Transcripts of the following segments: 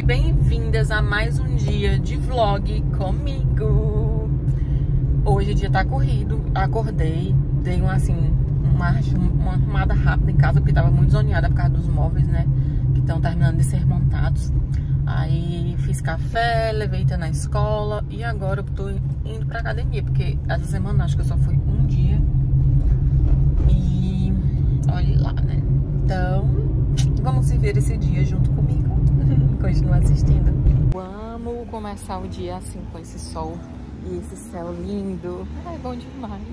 bem-vindas a mais um dia de vlog comigo. Hoje o dia tá corrido, acordei, dei uma arrumada rápida em casa, porque tava muito zoneada por causa dos móveis, né, que estão terminando de ser montados. Aí fiz café, levei Ita na escola e agora eu tô indo pra academia, porque essa semana acho que eu só fui um dia. E olhe lá, né? Então, vamos viver esse dia junto comigo. Continua assistindo. Vamos começar o dia assim, com esse sol e esse céu lindo. É bom demais.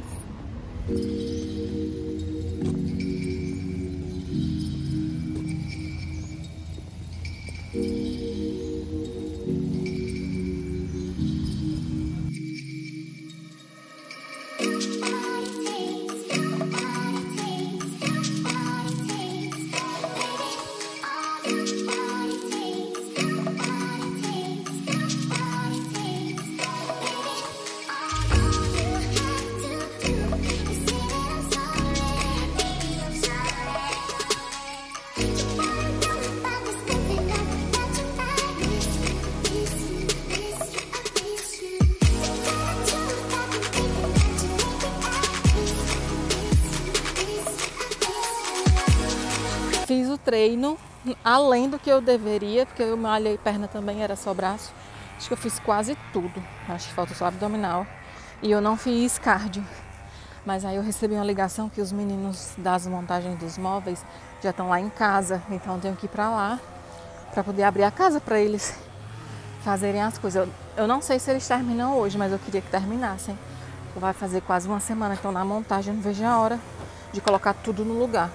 Fiz o treino além do que eu deveria, porque eu malhei perna também, era só braço. Acho que eu fiz quase tudo. Acho que falta só abdominal. E eu não fiz cardio. Mas aí eu recebi uma ligação que os meninos das montagens dos móveis já estão lá em casa. Então eu tenho que ir pra lá pra poder abrir a casa pra eles fazerem as coisas. Eu não sei se eles terminam hoje, mas eu queria que terminassem. Vai fazer quase uma semana que estão na montagem. Eu não vejo a hora de colocar tudo no lugar.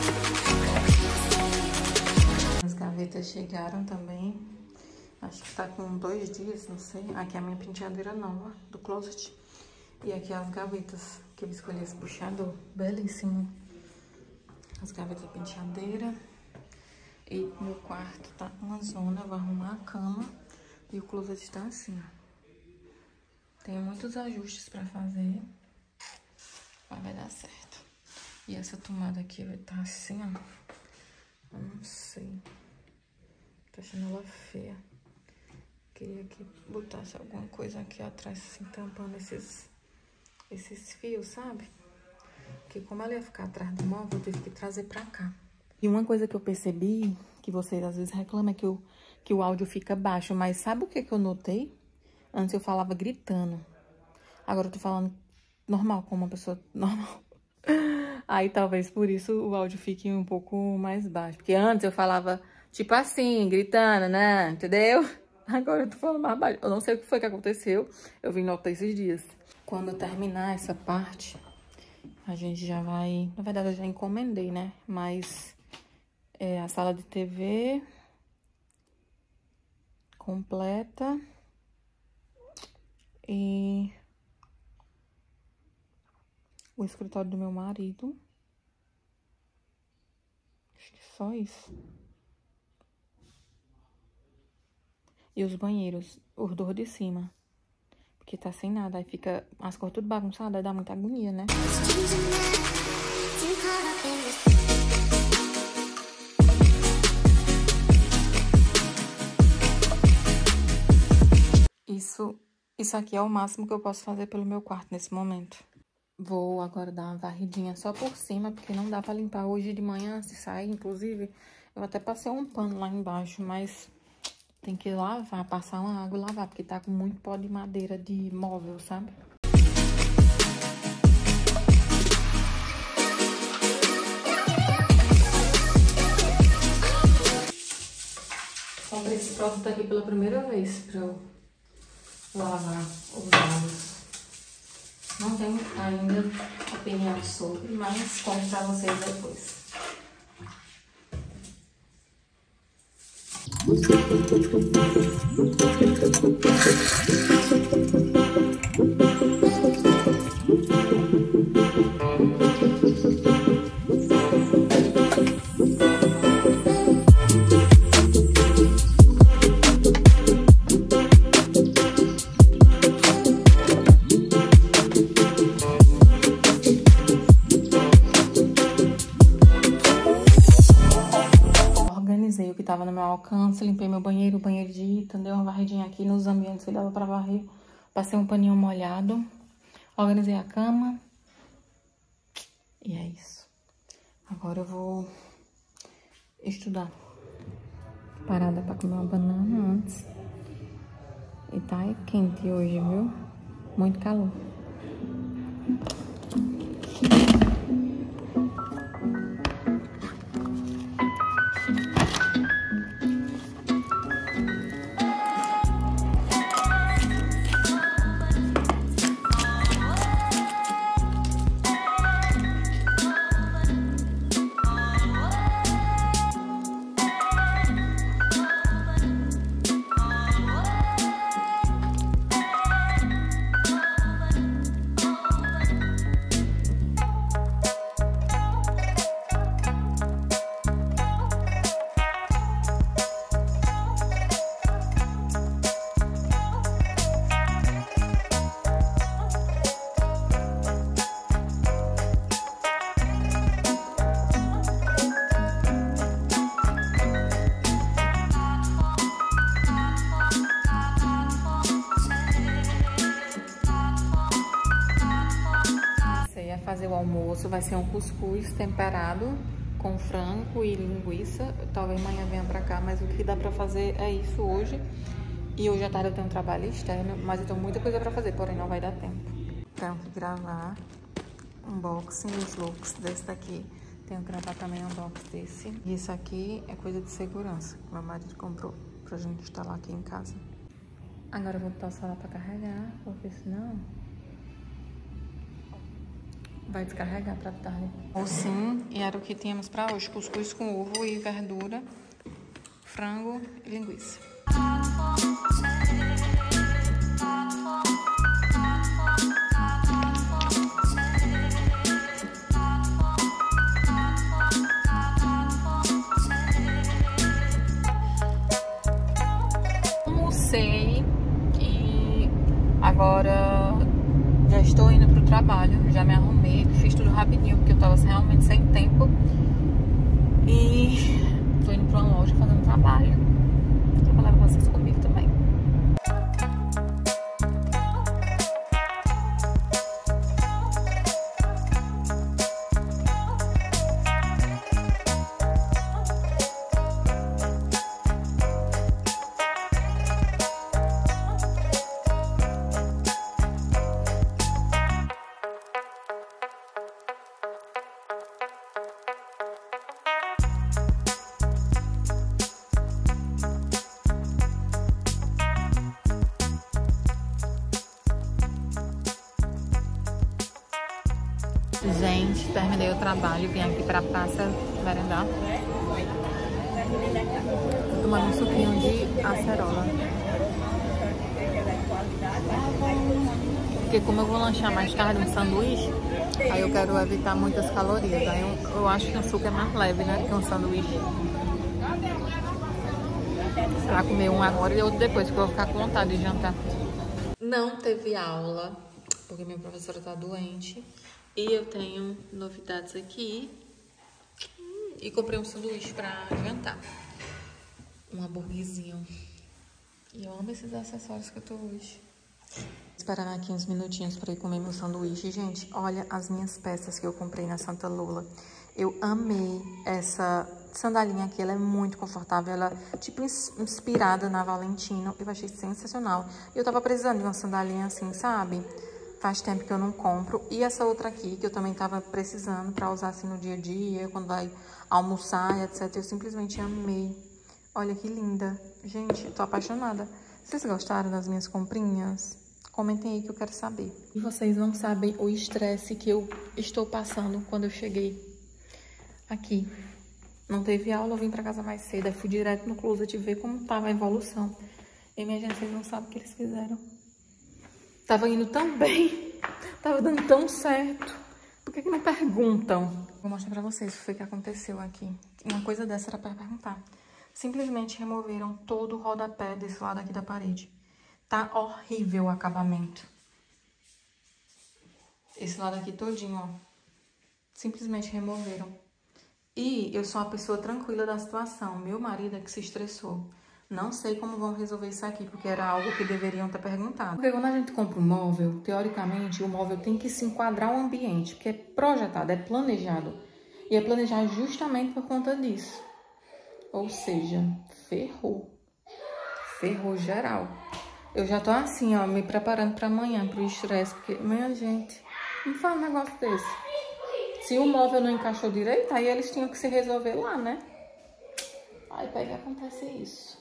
As gavetas chegaram também. Acho que tá com 2 dias, não sei. Aqui é a minha penteadeira nova do closet. E aqui as gavetas que eu escolhi, esse puxador. Belíssimo. As gavetas de penteadeira. E meu quarto tá uma zona. Eu vou arrumar a cama. E o closet tá assim, ó. Tem muitos ajustes pra fazer. Mas vai dar certo. E essa tomada aqui vai estar assim, ó. Eu não sei. Tô achando ela feia. Queria que botasse alguma coisa aqui atrás, assim, tampando esses fios, sabe? Porque como ela ia ficar atrás do móvel, eu tive que trazer pra cá. E uma coisa que eu percebi, que vocês às vezes reclamam, é que o áudio fica baixo. Mas sabe o que eu notei? Antes eu falava gritando. Agora eu tô falando normal, como uma pessoa normal. Aí talvez por isso o áudio fique um pouco mais baixo. Porque antes eu falava tipo assim, gritando, né? Entendeu? Agora eu tô falando mais baixo. Eu não sei o que foi que aconteceu. Eu vim notar esses dias. Quando eu terminar essa parte, a gente já vai... Na verdade, eu já encomendei, né? Mas a sala de TV completa. E o escritório do meu marido. Acho que só isso. E os banheiros, os dois de cima. Porque tá sem nada, aí fica as cores tudo bagunçadas, aí dá muita agonia, né? Isso aqui é o máximo que eu posso fazer pelo meu quarto nesse momento. Vou agora dar uma varridinha só por cima, porque não dá pra limpar hoje de manhã, se sair. Inclusive, eu até passei um pano lá embaixo, mas tem que lavar, passar uma água e lavar, porque tá com muito pó de madeira de móvel, sabe? Comprei esse produto aqui pela primeira vez pra eu lavar os olhos. Não tenho ainda opinião sobre, mas conto pra vocês depois. alcance. Limpei meu banheiro, o banheiro de Ethan, dei uma varridinha aqui nos ambientes que dava pra varrer. Passei um paninho molhado. Organizei a cama. E é isso. Agora eu vou estudar. Parada pra comer uma banana antes. E tá quente hoje, viu? Muito calor. Fazer o almoço vai ser um cuscuz temperado com frango e linguiça. Talvez amanhã venha pra cá, mas o que dá pra fazer é isso hoje. E hoje à tarde eu tenho um trabalho externo, mas eu tenho muita coisa pra fazer, porém não vai dar tempo. Tenho que gravar unboxing dos looks desse daqui. Tenho que gravar também um unboxing desse. E isso aqui é coisa de segurança que meu marido comprou pra gente instalar aqui em casa. Agora eu vou botar o celular pra carregar, porque senão vai descarregar pra tarde. Sim, e era o que tínhamos pra hoje. Cuscuz com ovo e verdura, frango e linguiça. Almocei e agora já estou indo pro trabalho, já me arrumei, fiz tudo rapidinho, porque eu tava realmente sem tempo. E tô indo pra uma loja fazendo trabalho. Eu vou levar vocês comigo também. Gente, terminei o trabalho, vim aqui pra praça merendar. Tô tomando um suquinho de acerola. Porque como eu vou lanchar mais tarde um sanduíche, aí eu quero evitar muitas calorias. Aí eu acho que o suco é mais leve, né, que um sanduíche. Pra comer um agora e outro depois, porque eu vou ficar com vontade de jantar. Não teve aula, porque minha professora tá doente. E eu tenho novidades aqui. E comprei um sanduíche pra jantar. Um hambúrguerzinho. E eu amo esses acessórios que eu tô hoje. Esperar aqui uns minutinhos pra ir comer meu sanduíche. Gente, olha as minhas peças que eu comprei na Santa Lula. Eu amei essa sandalinha aqui. Ela é muito confortável. Ela é tipo inspirada na Valentino. Eu achei sensacional. Eu tava precisando de uma sandalinha assim, sabe? Faz tempo que eu não compro. E essa outra aqui, que eu também tava precisando pra usar assim no dia a dia, quando vai almoçar, etc. Eu simplesmente amei. Olha que linda. Gente, eu tô apaixonada. Vocês gostaram das minhas comprinhas? Comentem aí que eu quero saber. E vocês não sabem o estresse que eu estou passando quando eu cheguei aqui. Não teve aula, eu vim pra casa mais cedo. Aí fui direto no closet ver como tava a evolução. E minha gente, vocês não sabem o que eles fizeram. Tava indo tão bem, tava dando tão certo. Por que não perguntam? Vou mostrar pra vocês o que foi que aconteceu aqui. Uma coisa dessa era pra perguntar. Simplesmente removeram todo o rodapé desse lado aqui da parede. Tá horrível o acabamento. Esse lado aqui todinho, ó. Simplesmente removeram. E eu sou uma pessoa tranquila da situação. Meu marido é que se estressou. Não sei como vão resolver isso aqui, porque era algo que deveriam ter perguntado. Porque quando a gente compra um móvel, teoricamente, o móvel tem que se enquadrar ao ambiente, porque é projetado, é planejado. E é planejado justamente por conta disso. Ou seja, ferrou. Ferrou geral. Eu já tô assim, ó, me preparando pra amanhã, pro estresse, porque, minha gente, não faz um negócio desse. Se o móvel não encaixou direito, aí eles tinham que se resolver lá, né? Aí pega e acontece isso.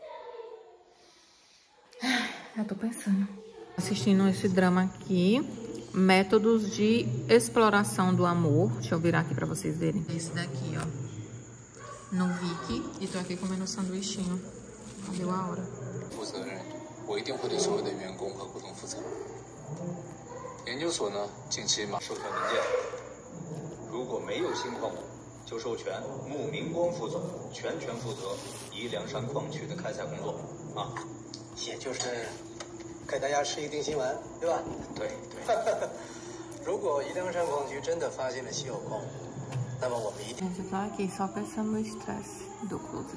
Eu tô pensando. Assistindo esse drama aqui, métodos de exploração do amor. Deixa eu virar aqui pra vocês verem. Esse daqui, ó, no Viki. E tô aqui comendo um sanduichinho. Deu a hora. 负责任，我一定会对所有的员工和股东负责。研究所呢，近期马授权文件，如果没有新矿物，就授权穆明光副总全权负责宜良山矿区的开采工作啊。 也就是给大家吃一定心丸，对吧？ 对对。 如果宜良山矿区真的发现了稀有矿物，那么我们一定。 Gente, eu tô aqui só pensando no estresse do closet.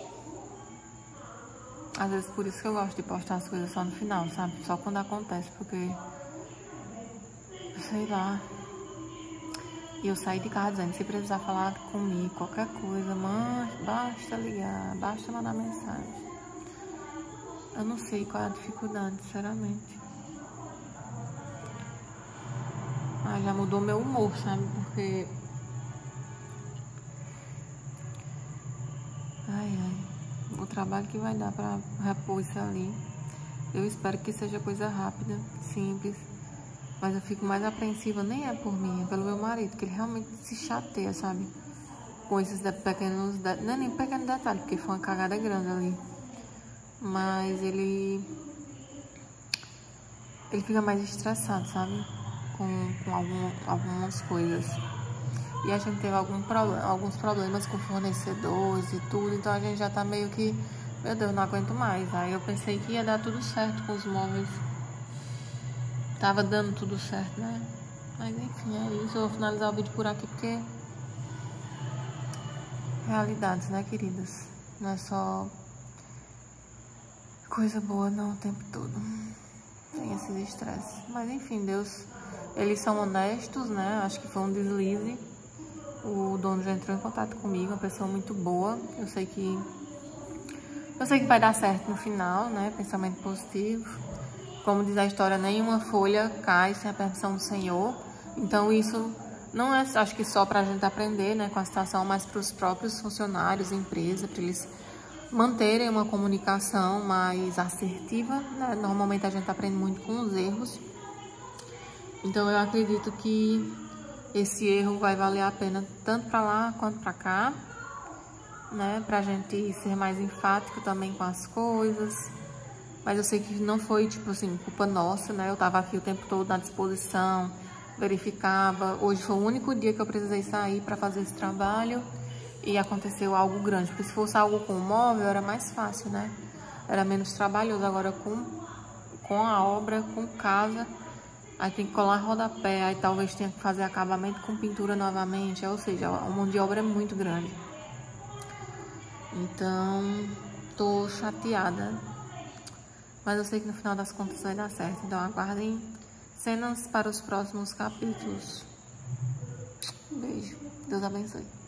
Às vezes por isso que eu gosto de postar as coisas só no final, sabe? Só quando acontece, porque... sei lá. E eu saí de casa dizendo, se precisar falar comigo, qualquer coisa, mãe, basta ligar, basta mandar mensagem. Eu não sei qual é a dificuldade, sinceramente. Ah, já mudou meu humor, sabe? Porque... o trabalho que vai dar pra repor isso ali. Eu espero que seja coisa rápida, simples. Mas eu fico mais apreensiva, nem é por mim, é pelo meu marido, que ele realmente se chateia, sabe? Com esses pequenos... não é nem pequeno detalhe, porque foi uma cagada grande ali. Mas ele fica mais estressado, sabe? Com algumas coisas. E a gente teve alguns problemas com fornecedores e tudo, então a gente já tá meio que, meu Deus, não aguento mais. Aí eu pensei que ia dar tudo certo com os móveis. Tava dando tudo certo, né? Mas enfim, é isso. Eu vou finalizar o vídeo por aqui porque... realidades, né, queridas? Não é só coisa boa não o tempo todo. Tem esses estresses. Mas enfim, Deus... eles são honestos, né? Acho que foi um deslize. O dono já entrou em contato comigo, uma pessoa muito boa. Eu sei que vai dar certo no final, né? Pensamento positivo. Como diz a história, nenhuma folha cai sem a permissão do Senhor. Então isso não é, acho que só pra gente aprender, né, com a situação, mas para os próprios funcionários, empresa, para eles manterem uma comunicação mais assertiva, né? Normalmente a gente aprende muito com os erros. Então eu acredito que esse erro vai valer a pena tanto para lá quanto para cá, né? Pra gente ser mais enfático também com as coisas. Mas eu sei que não foi, tipo assim, culpa nossa, né? Eu tava aqui o tempo todo à disposição, verificava. Hoje foi o único dia que eu precisei sair para fazer esse trabalho e aconteceu algo grande. Porque se fosse algo com o móvel, era mais fácil, né? Era menos trabalhoso. Agora com a obra, com casa... aí tem que colar rodapé, aí talvez tenha que fazer acabamento com pintura novamente, ou seja, a mão de obra é muito grande. Então, tô chateada. Mas eu sei que no final das contas vai dar certo. Então aguardem cenas para os próximos capítulos. Um beijo. Deus abençoe.